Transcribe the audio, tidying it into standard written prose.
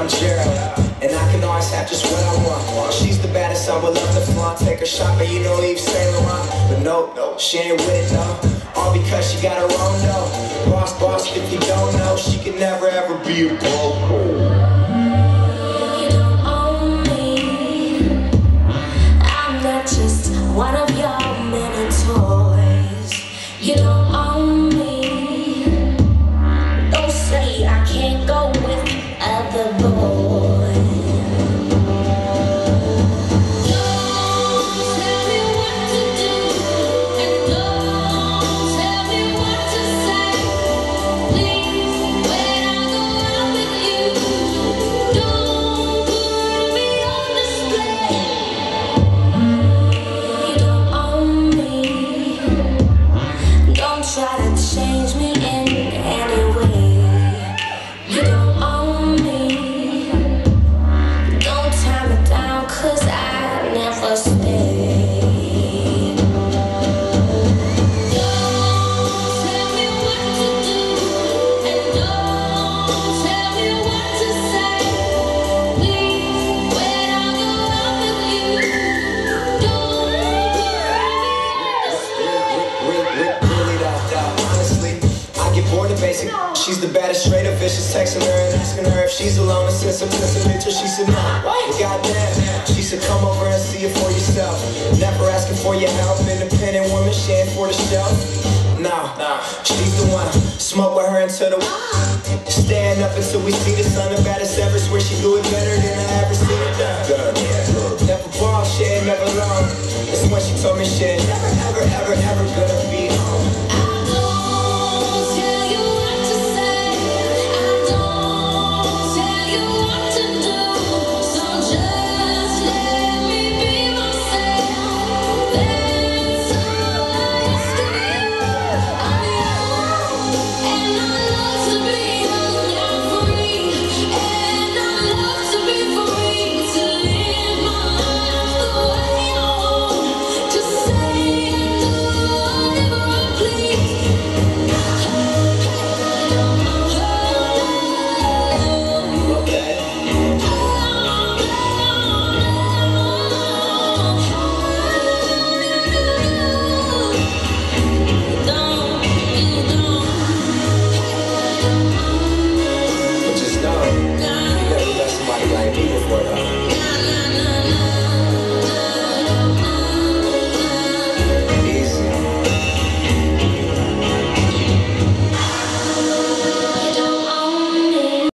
Gerald, and I can always have just what I want. She's the baddest, I would love to flaunt. Take her shopping, you know, Yves Saint Laurent. But no, she ain't with it, no. All because she got her own dough. Boss, if you don't know, she can never ever be a broke. Just one of your many toys. You don't own me. Don't say I can't go with other boys. Don't tell me what to do, and don't tell me what to say. Please, when I go out with you, don't put me on display. Try to change me in any way. You don't own me. Don't tie me down, 'cause I never stay. Don't tell me what to do, and don't tell me what to say. Please, when I go out with you, don't Honestly, I get bored of basic. She's the baddest, straight up vicious. Texting her and asking her if she's alone. And since I took a picture, she said no. Goddamn, she said come over and see it for yourself. Never asking for your help. Independent woman, she ain't for the shelf. Nah, she's the one. Smoke with her until the stand up until we see the sun. The baddest ever. Swear she do it better than I ever seen it done. Never ball, she ain't never long. It's when she told me she ain't